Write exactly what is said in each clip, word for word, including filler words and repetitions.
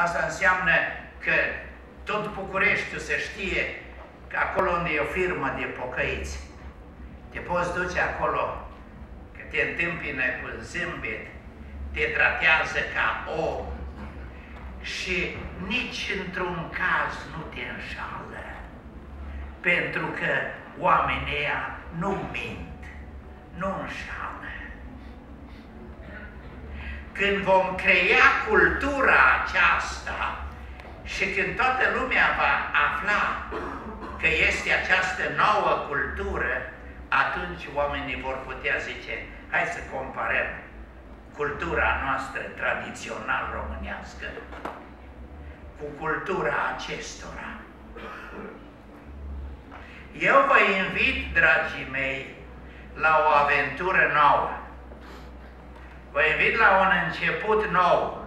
Asta înseamnă că tot Bucureștiul să știe că acolo unde e o firmă de pocăiți, te poți duce acolo, că te întâmpină cu zâmbet, te tratează ca om și nici într-un caz nu te înșală, pentru că oamenii ăia nu mint, nu înșală. Când vom crea cultura aceasta și când toată lumea va afla că este această nouă cultură, atunci oamenii vor putea zice, hai să comparăm cultura noastră tradițional românească cu cultura acestora. Eu vă invit, dragii mei, la o aventură nouă. Vă invit la un început nou.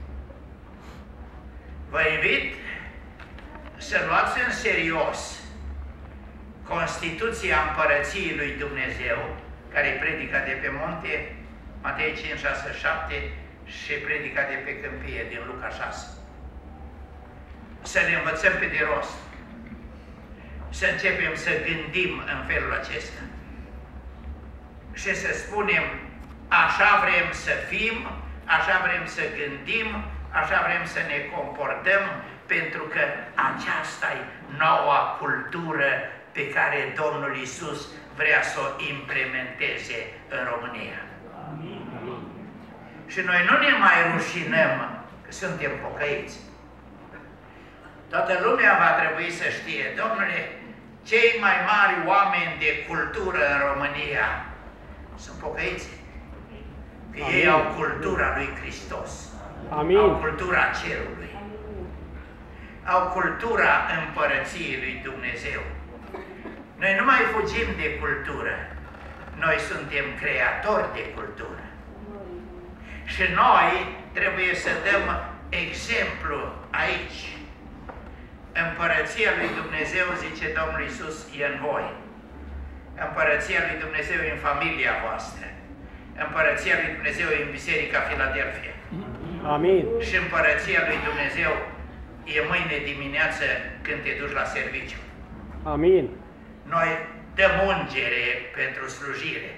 Vă invit să luați în serios Constituția Împărăției lui Dumnezeu, care e predica de pe munte, Matei cinci, șase, șapte, și predica de pe câmpie, din Luca șase. Să ne învățăm pe de rost. Să începem să gândim în felul acesta. Și să spunem, așa vrem să fim, așa vrem să gândim, așa vrem să ne comportăm, pentru că aceasta e noua cultură pe care Domnul Iisus vrea să o implementeze în România. Amin. Și noi nu ne mai rușinăm că suntem pocăiți. Toată lumea va trebui să știe, domnule, cei mai mari oameni de cultură în România sunt pocăiți. Că Amin. Ei au cultura lui Hristos. Amin. Au cultura cerului. Au cultura împărăției lui Dumnezeu. Noi nu mai fugim de cultură. Noi suntem creatori de cultură. Și noi trebuie să dăm exemplu aici. Împărăția lui Dumnezeu, zice Domnul Iisus, e în voi. Împărăția lui Dumnezeu e în familia voastră. Împărăția lui Dumnezeu e în Biserica Filadelfia. Amin. Și împărăția lui Dumnezeu e mâine dimineață când te duci la serviciu. Amin. Noi dăm ungere pentru slujire.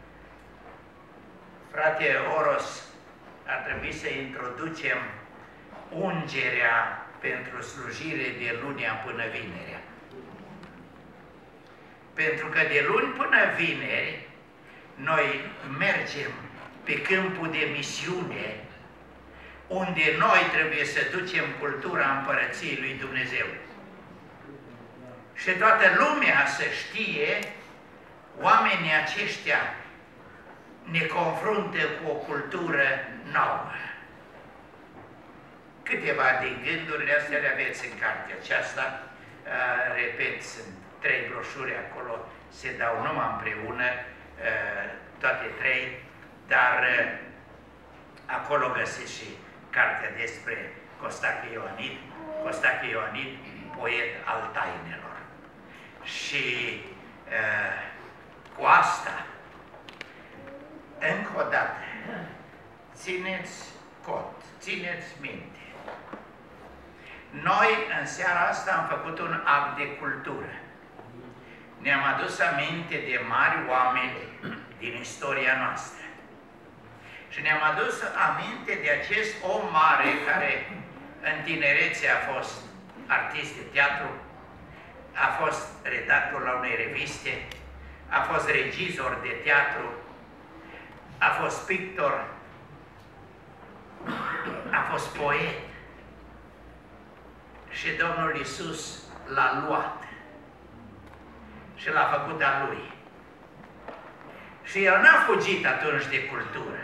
Frate Oros, ar trebui să introducem ungerea pentru slujire de lunea până vinerea. Pentru că de luni până vineri noi mergem pe câmpul de misiune, unde noi trebuie să ducem cultura Împărăției lui Dumnezeu. Și toată lumea să știe, oamenii aceștia ne confruntă cu o cultură nouă. Câteva din gândurile astea le aveți în cartea aceasta. Uh, repet, sunt trei broșuri acolo, se dau numai împreună, uh, toate trei, dar uh, acolo găsiți și cartea despre Costache Ioanid, Costache Ioanid, poet al tainelor. Și uh, cu asta, încă o dată, țineți cont, țineți minte. Noi, în seara asta, am făcut un act de cultură. Ne-am adus aminte de mari oameni din istoria noastră. Și ne-am adus aminte de acest om mare care în tinerețe a fost artist de teatru, a fost redactor la unei reviste, a fost regizor de teatru, a fost pictor, a fost poet. Și Domnul Iisus l-a luat și l-a făcut a Lui. Și El n-a fugit atunci de cultură.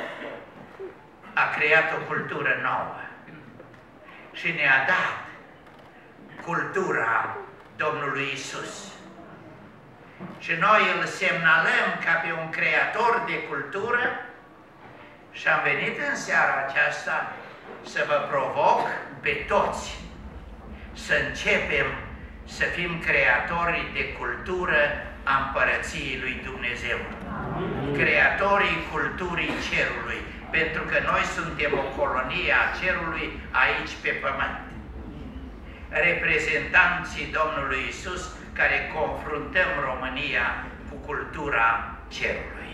A creat o cultură nouă și ne-a dat cultura Domnului Iisus. Și noi îl semnalăm ca pe un creator de cultură și am venit în seara aceasta să vă provoc pe toți să începem să fim creatori de cultură a Împărăției lui Dumnezeu. Creatorii culturii cerului, pentru că noi suntem o colonie a cerului aici pe pământ. Reprezentanții Domnului Iisus care confruntăm România cu cultura cerului.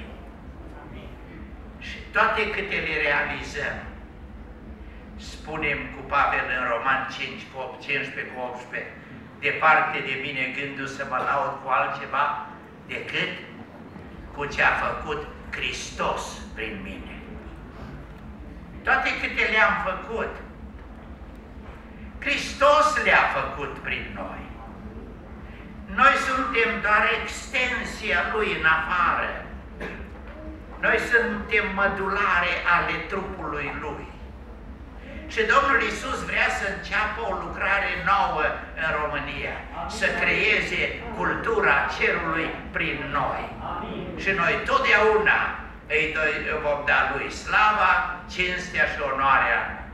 Și toate câte le realizăm, spunem cu Pavel în Roman cinci, cincisprezece cu optsprezece, departe de mine gândul să mă laud cu altceva decât cu ce a făcut Hristos prin mine. Toate câte le-am făcut, Hristos le-a făcut prin noi. Noi suntem doar extensia Lui în afară. Noi suntem mădulare ale trupului Lui. Și Domnul Iisus vrea să înceapă o lucrare nouă în România, să creeze cultura cerului prin noi. Și noi totdeauna îi vom da Lui slava, cinstea și onoarea